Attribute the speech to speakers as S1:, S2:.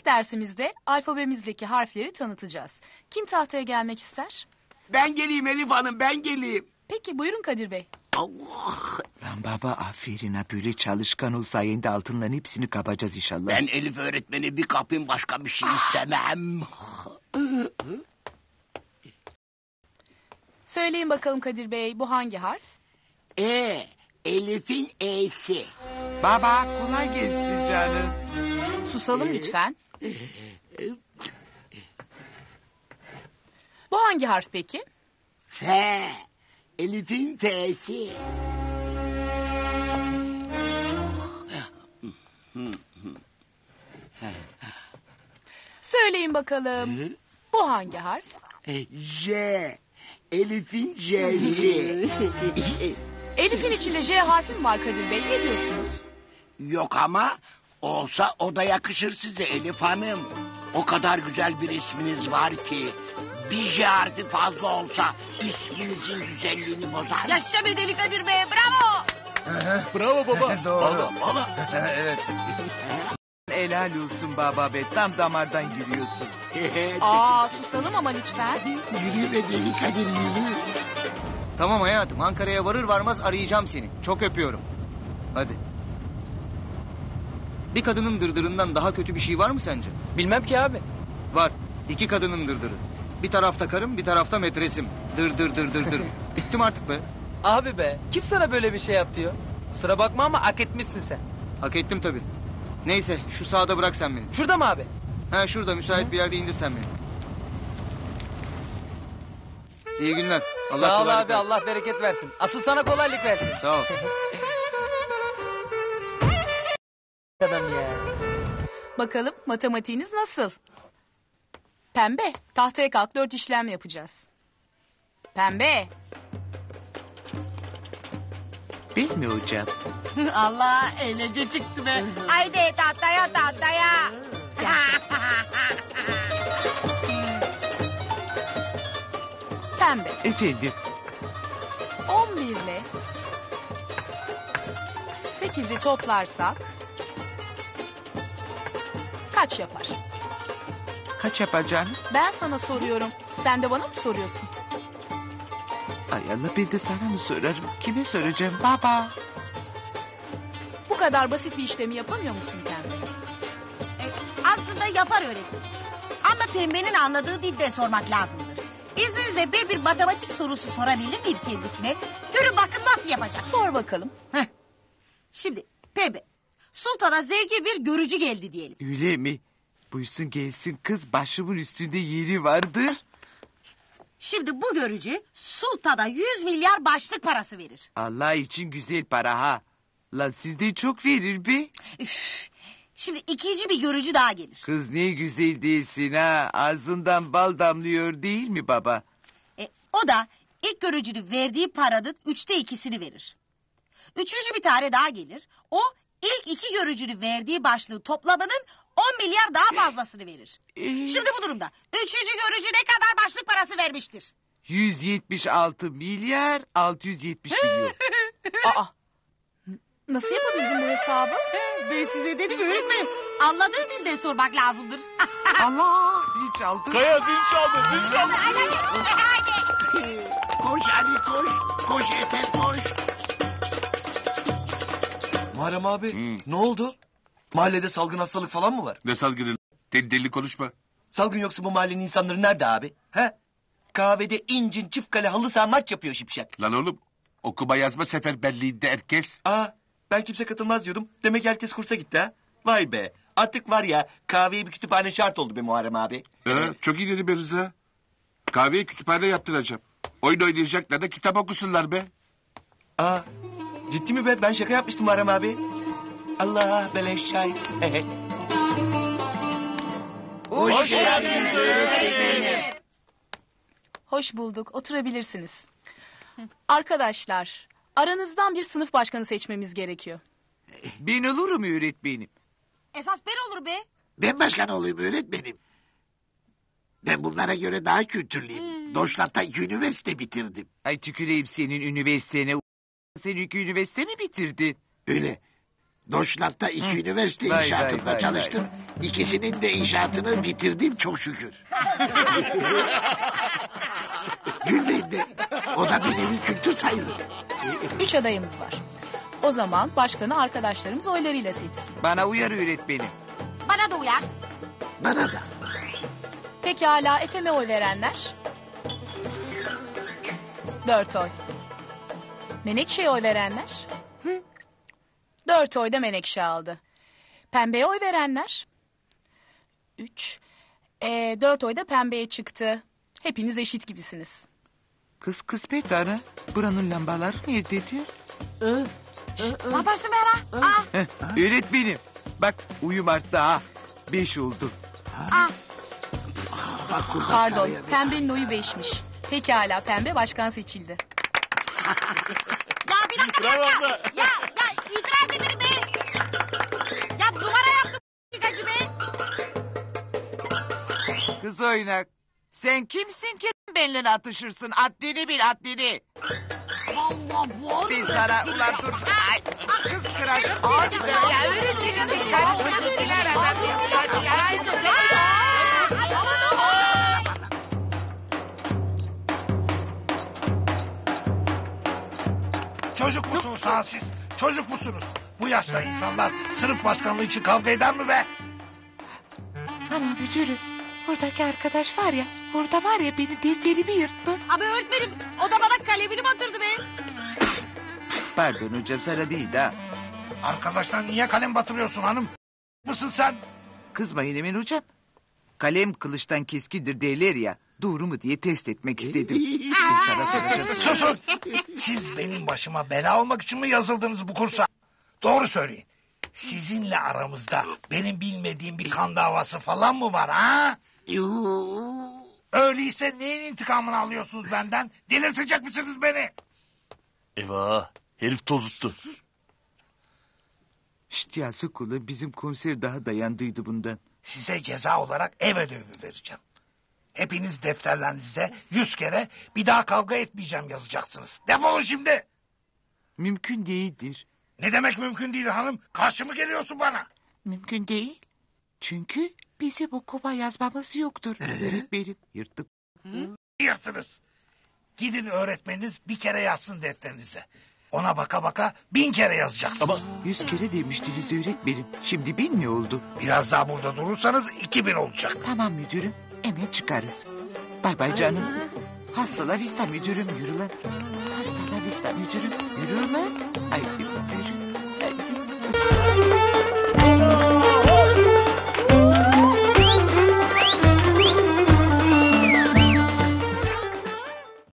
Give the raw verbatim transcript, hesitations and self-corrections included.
S1: İlk dersimizde alfabemizdeki harfleri tanıtacağız. Kim tahtaya gelmek ister?
S2: Ben geleyim Elif Hanım, ben geleyim.
S1: Peki buyurun Kadir Bey.
S2: Allah!
S3: Lan baba aferin ha, böyle çalışkan ol, sayende altınların hepsini kapacağız inşallah.
S2: Ben Elif öğretmeni bir kapayım, başka bir şey istemem.
S1: Söyleyin bakalım Kadir Bey, bu hangi harf?
S2: E, Elif'in E'si.
S3: Baba kolay gelsin canım.
S1: Susalım lütfen. Bu hangi harf peki?
S2: F, Elif'in F'si.
S1: Söyleyin bakalım, bu hangi harf?
S2: J, Elif'in J'si.
S1: Elif'in içinde J harfi mi var Kadir Bey, ne diyorsunuz?
S2: Yok ama olsa o da yakışır size Elif Hanım. O kadar güzel bir isminiz var ki bir J harfi fazla olsa isminizin güzelliğini bozar.
S4: Yaşa be deli Kadir Bey, bravo.
S5: Bravo baba.
S3: Doğru.
S5: Valla valla.
S3: Evet. Helal olsun baba be, tam damardan giriyorsun.
S1: Aa, susalım ama lütfen.
S2: Yürü be deli Kadir yürü.
S5: Tamam hayatım, Ankara'ya varır varmaz arayacağım seni. Çok öpüyorum. Hadi. Bir kadının dırdırından daha kötü bir şey var mı sence?
S6: Bilmem ki abi.
S5: Var. İki kadının dırdırı. Bir tarafta karım, bir tarafta metresim. Dır dır dır dır dır. Bittim artık be.
S6: Abi be, kim sana böyle bir şey yap diyor? Kusura bakma ama hak etmişsin sen.
S5: Hak ettim tabii. Neyse, şu sağda bırak sen beni.
S6: Şurada mı abi?
S5: Ha şurada, müsait bir yerde indir sen beni. İyi günler. Allah
S6: Sağ ol
S5: kolaylık
S6: abi,
S5: versin.
S6: Allah bereket versin. Asıl sana kolaylık versin.
S5: Sağ ol.
S6: Adam ya.
S1: Bakalım matematiğiniz nasıl? Pembe, tahtaya kalk, dört işlem yapacağız. Pembe.
S3: Ben mi hocam?
S4: Allah eğlence çıktı be. Haydi tahtaya tahtaya.
S1: Pembe,
S3: Efendim?
S1: on bir ile sekizi toplarsak kaç yapar?
S3: Kaç yapar canım?
S1: Ben sana soruyorum, sen de bana mı soruyorsun?
S3: Ay Allah, ben de sana mı sorarım? Kime soracağım baba?
S1: Bu kadar basit bir işlemi yapamıyor musun Pembe?
S4: E, aslında yapar öğretmen. Ama pembenin anladığı dilde sormak lazımdır. İzninizle ben bir matematik sorusu sorabilir miyim kendisine? Görün bakın nasıl yapacak.
S1: Sor bakalım.
S4: Heh. Şimdi pembe, sultana zevki bir görücü geldi diyelim.
S3: Öyle mi? Buyursun gelsin kız, başımın üstünde yeri vardır.
S4: Şimdi bu görücü sultana yüz milyar başlık parası verir.
S3: Allah için güzel para ha. Lan sizden çok verir be.
S4: Üf. Şimdi ikinci bir görücü daha gelir.
S3: Kız ne güzel değilsin ha. Ağzından bal damlıyor değil mi baba?
S4: E, o da ilk görücünün verdiği paranın üçte ikisini verir. Üçüncü bir tane daha gelir. O ilk iki görücünün verdiği başlığı toplamının on milyar daha fazlasını verir.
S3: Ee?
S4: Şimdi bu durumda üçüncü görücü ne kadar başlık parası vermiştir?
S3: yüz yetmiş altı milyar altı yüz yetmiş milyon.
S1: Aa, nasıl yapabildin bu hesabı?
S4: Ben size dedim öğretmenim. Anladığı dilde sormak lazımdır.
S3: Allah, zil çaldı.
S5: Kaya zil çaldı, zil çaldı.
S4: Hadi hadi.
S2: Koş Ali koş. Koş Ethem koş.
S7: Muharrem abi ne oldu? Mahallede salgın hastalık falan mı var?
S8: Ne salgını? Deli deli konuşma.
S7: Salgın yoksa bu mahallenin insanları nerede abi? He? Kahvede incin çift kale halı saha maç yapıyor şipşak.
S8: Lan oğlum, okuma yazma seferberliğinde herkes.
S7: Aa, ben kimse katılmaz diyordum. Demek herkes kursa gitti ha. Vay be. Artık var ya, kahveye bir kütüphane şart oldu be Muharrem abi.
S8: Ee, çok iyi dedi be Rıza. Kahveye kütüphane yaptıracağım. Oyun oynayacaklar da kitap okusunlar be.
S7: Aa, ciddi mi be? Ben şaka yapmıştım Muharrem abi. Allah beleş çay.
S2: Hoş geldiniz öğretmenim.
S1: Hoş bulduk, oturabilirsiniz. Arkadaşlar, aranızdan bir sınıf başkanı seçmemiz gerekiyor.
S3: Ben olurum öğretmenim.
S4: Esas ben olur be.
S2: Ben başkan olayım öğretmenim. Ben bunlara göre daha kültürlüyüm. Doşlat'ta iki üniversite bitirdim.
S3: Ay tüküreyim senin üniversitene. Sen iki üniversite mi bitirdin?
S2: Öyle. Doşlat'ta iki üniversite
S3: Vay,
S2: inşaatında
S3: vay, vay,
S2: çalıştım. İkisinin de inşaatını bitirdim çok şükür. Gülmeyin be. O da bir nevi kültür sayılır.
S1: Üç adayımız var. O zaman başkanı arkadaşlarımız oylarıyla seçsin.
S3: Bana uyar öğretmenim.
S4: Bana da uyar.
S2: Bana da.
S1: Pekala Ethem'e oy verenler? Dört oy. Menekşe'ye oy verenler? Dört oy da Menekşe aldı. Pembe'ye oy verenler? Üç. Ee, dört oy da Pembe'ye çıktı. Hepiniz eşit gibisiniz.
S3: Kız kısmet ara. Buranın lambaları nerededir?
S4: Ne yaparsın be hala? Aa,
S3: Heh, öğretmenim. Bak uyum arttı ha. Beş oldu.
S2: Bak kurnaz
S1: Pardon,
S2: karıya be.
S1: Pembe'nin oyu beşmiş. Pekala Pembe başkan seçildi.
S4: ya bir dakika bir dakika. Ya, ya itiraz ederim be. Ya numara yaptım gacı be.
S3: Kız oynak. Sen kimsin ki benimle atışırsın? Haddini bil haddini.
S4: Allah var.
S3: Ben sana ulan dur. Ay, kız kıracağım seni. Ya öğretmenim sen karıştırdın.
S9: Çocuk musunuz ha siz? Çocuk musunuz? Bu yaşta insanlar sınıf başkanlığı için kavga eder mi be?
S3: Ama müdürüm. Buradaki arkadaş var ya. Burada var ya benim defterimi yırttı.
S4: Abi öğretmenim o da bana kalemini batırdı be.
S3: Pardon hocam sana değil ha.
S9: Arkadaşlar niye kalem batırıyorsun hanım? Mısın sen?
S3: Kızmayın Emin hocam. Kalem kılıçtan keskindir derler ya. Doğru mu diye test etmek istedim. Ben sana soracağım.
S9: Susun! Siz benim başıma bela olmak için mi yazıldınız bu kursa? Doğru söyleyin. Sizinle aramızda benim bilmediğim bir kan davası falan mı var ha?
S2: Yuh.
S9: Öyleyse neyin intikamını alıyorsunuz benden? Delirtecek misiniz beni?
S10: Eyvah herif tozuttu.
S3: Şşt ya Sıkula bizim komiser daha dayandıydı bundan.
S9: Size ceza olarak ev ödevi vereceğim. Hepiniz defterlerinizde yüz kere bir daha kavga etmeyeceğim yazacaksınız. Defolun şimdi.
S3: Mümkün değildir.
S9: Ne demek mümkün değil hanım? Karşı mı geliyorsun bana?
S3: Mümkün değil. Çünkü bizim okuma yazmamız yoktur. Öğretmenim yırttık.
S9: Yırtınız. Gidin öğretmeniniz bir kere yazsın defterinize. Ona baka baka bin kere yazacaksınız.
S10: Ama
S3: Yüz kere demiştiniz öğretmenim. Şimdi bin mi oldu?
S9: Biraz daha burada durursanız iki bin olacak.
S3: Tamam müdürüm. Hemen çıkarız. Bay bay canım. Hasta la vista müdürüm yürü lan. Hasta la vista müdürüm yürü lan. Ay yürü.